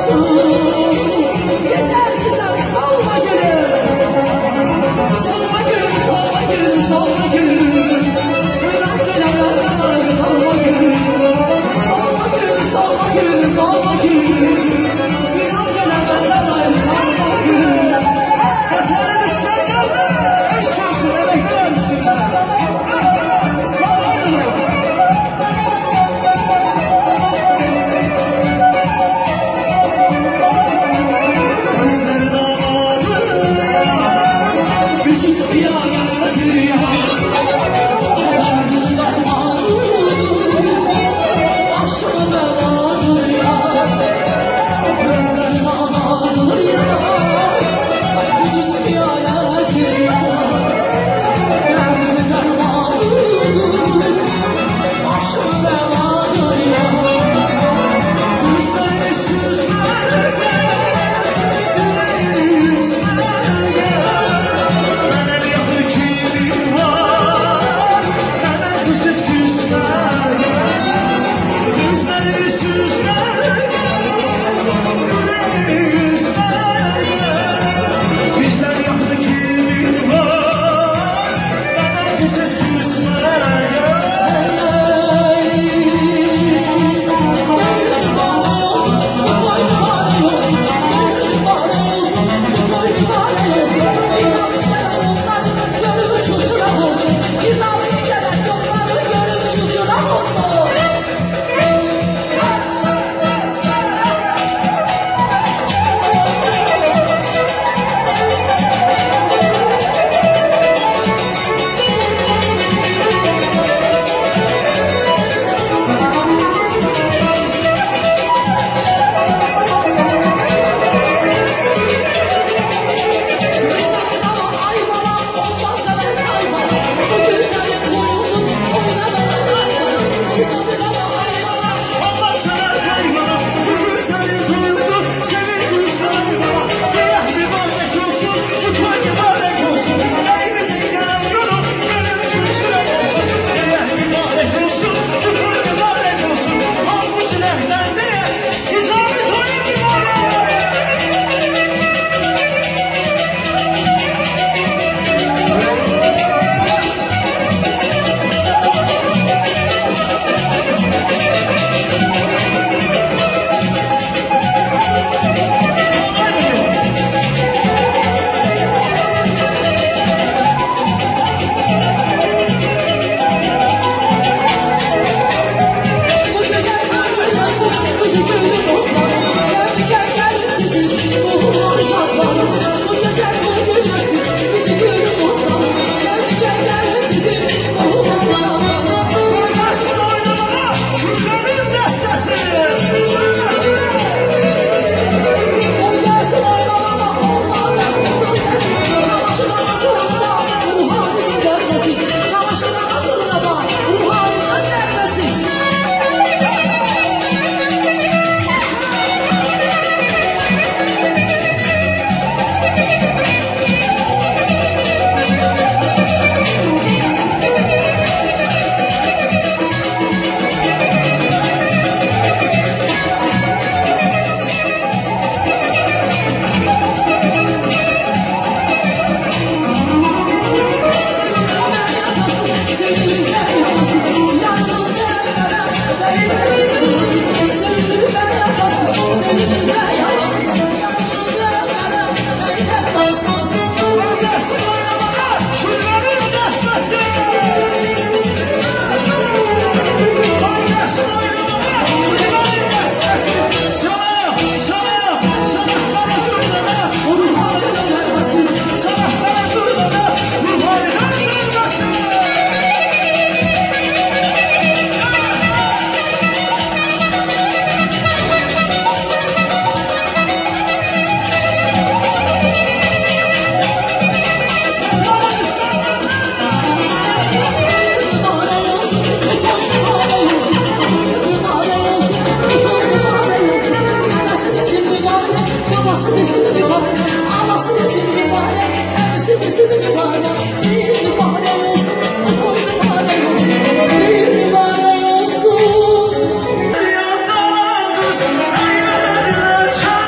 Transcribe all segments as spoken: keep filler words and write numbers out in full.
Child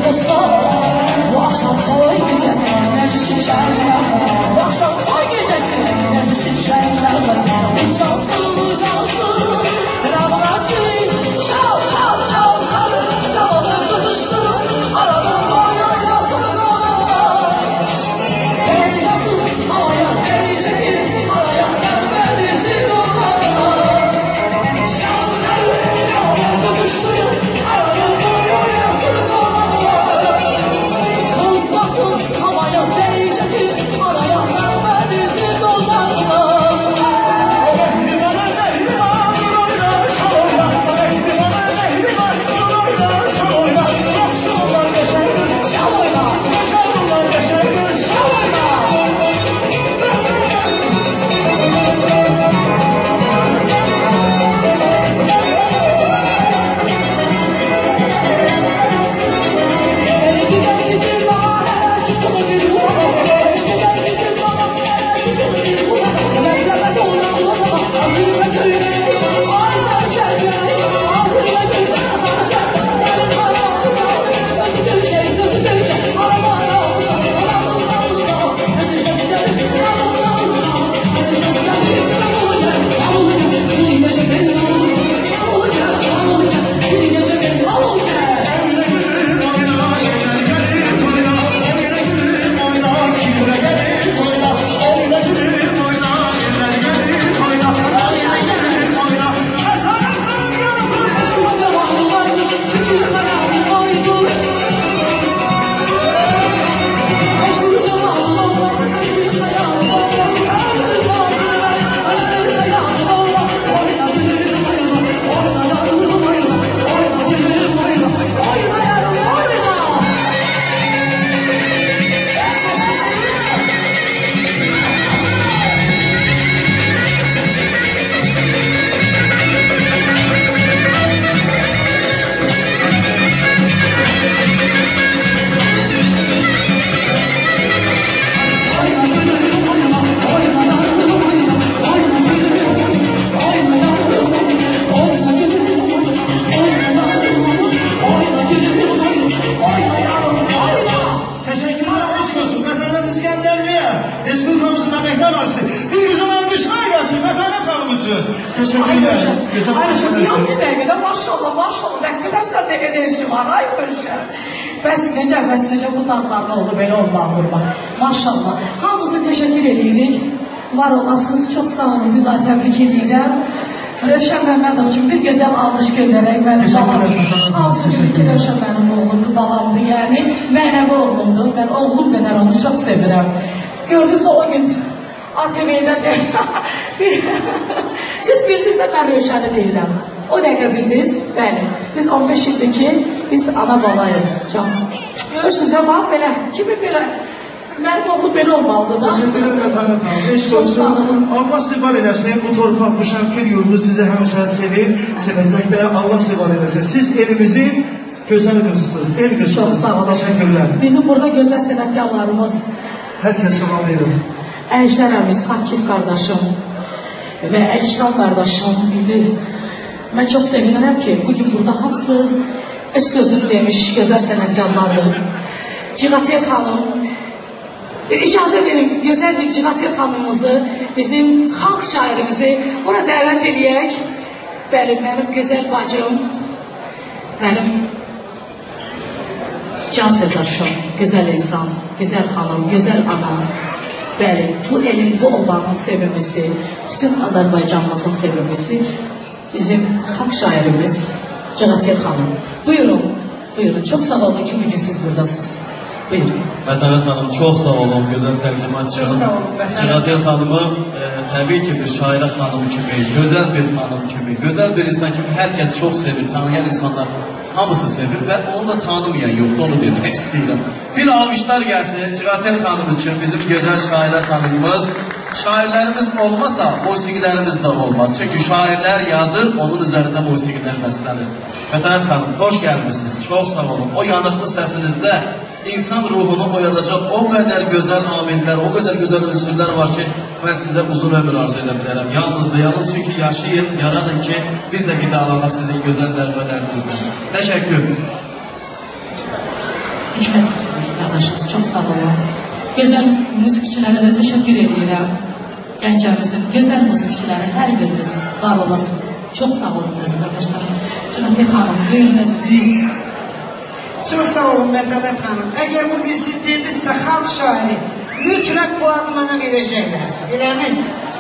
dostlar, bu akşam toy gecesi, meclisin şenlikler. Bu akşam toy gecesi, meclisin şenlikler. Cansız, cansız, berabersin, çal, çal, çal. Dağlar kızıştı, aradan oynayla sarılar. Tez yazın, havaya el çekil, araya gelmedi zildolar. Dağlar kızıştı, aradan oynayla sarılar. Tez yazın, havaya el çekil, araya gelmedi zildolar. Maşallah, maşallah, ne kadar sende enerji var, ay görüşler. Bəs necə, bəs necə bu dağlarla oldu, belə olmalıdır bak. Maşallah, hamınıza təşəkkür edirik. Var olasınız, çox sağ olun, bir daha təbrik edirəm. Rövşən Məmmədov üçün bir gözəl alış göndərək, mənim balam. Hansı bilir ki, Rövşən mənim oğlumdur, balamdır, yəni mənəvi oğlumdur. Mən oğlum qədər onu çox sevirəm. Gördünüzsə o gün A T V-dən siz bildiniz də mən Rövşəni deyirəm. O dəqiqə bildiniz, bəli. Biz on beş ildir ki, biz ana balayıq. Can. Görürsünüz, ama belə, kimi belə, mənim oğlu belə olmalıdır da. Teşekkür ederim efendim. Eşk olsun. Allah sivar eləsin. Bu torpaq, bu Şəmkir yurdu sizi həmişə sevir, sevəcək də Allah sivar eləsin. Siz elimizin gözəl qızısınız. El qızısınız. Çok sağ olun. Teşekkürler. Bizim burada gözəl sənətkarlarımız. Herkes salam verir. Əjdər əmiz, Akif qardaşım və Əcdan qardaşım idi. Mən çox sevinirəm ki, bugün burada hamısı öz sözünü demiş gözəl sənətkarlardır. Ciğatiyə xanım, icazə verin, gözəl bir Ciğatiyə xanımımızı, bizim xalq şairimizi bura dəvət eləyək. Bəli, mənim gözəl bacım, mənim can sərdaşım, gözəl insan, gözəl xanım, gözəl ana. Bəli, bu elin, bu obanın sevimlisi, bütün Azərbaycanımızın sevimlisi bizim xalq şairimiz Ciğatiyə xanım. Buyurun, buyurun. Çox sağ olun ki, bugün siz buradasınız. Buyurun. Mətəvət xanım, çox sağ olun, gözəl təqdimatçım. Ciğatiyə xanımı e, təbii ki, bir şairə xanım kimi, gözəl bir xanım kimi, gözəl bir insan kimi hər kəs çox sevir, tanıyan insanlar hamısı sevir və onu da tanımayan yoxdur, onu demək istəyirəm. Bir almışlar gəlsin, Ciğatiyə xanım üçün bizim gözəl şairə xanımımız. Şairlərimiz olmasa, musiqilərimiz də olmaz. Çünki şairlər yazır, onun üzərində musiqilər bəslənir. Mətəvət xanım, xoş gəlmişsiniz, çox sağ olun. O yanıqlı səsinizdə insan ruhunu oyadacaq o qədər gözəl amillər, o qədər gözəl ünsürlər var ki, mən sizə uzun ömür arzu edə bilərəm. Yalnız və yalnız çünki yaşayın, yaradın ki, biz də qidalanaq sizin gözəl vəlbələrinizlə. Təşəkkür. Hikmət qardaşımız, çox sağ olun. Gözəl musiqiçilərə də təşəkkür edirəm. Gəncəmizin gözəl musiqiçiləri hər biriniz var olasınız. Çox sağ olun əziz qardaşlarım. Cüneyt xanım, buyurun əzizimiz. Çox sağ olun Mətələt xanım. Əgər bugün siz dedinizsə xalq şairi, mütləq bu adı mənə verəcəklər. Eləmi?